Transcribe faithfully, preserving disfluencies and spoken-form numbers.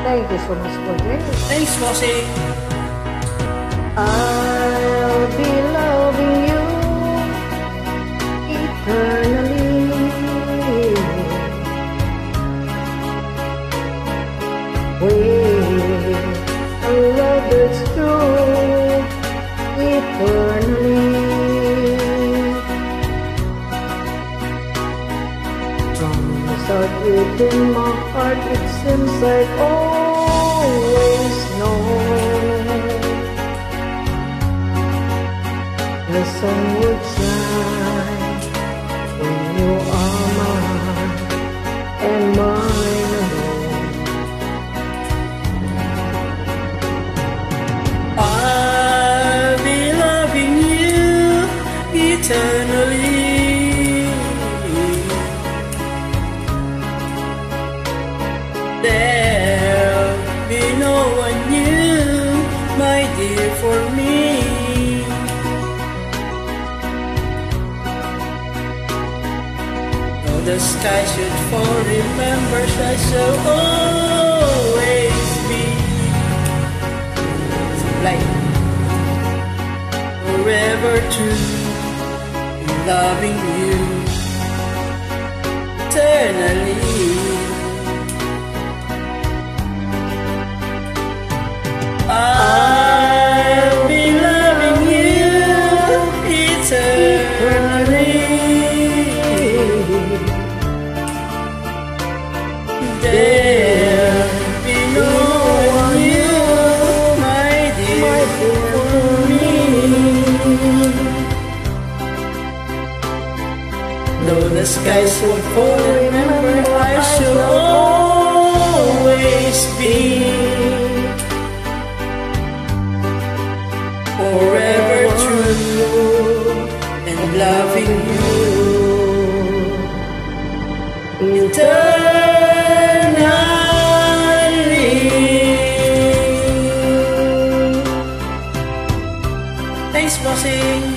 Thank you so much for this. Thanks, bossing. I'll be loving you eternally. With a love that's true eternally. From the start within my heart, it seems like always know the sun would shine when you are mine and mine alone. I'll be loving you eternally. There'll be no one new, my dear, for me. Though the sky should fall, remember I shall always be like forever true, loving you eternally. I'll be loving you eternally. There'll be no one new, my dear, for me. Though the skies will fall, remember I shall always be forever true and loving you eternally. Thanks, bossing.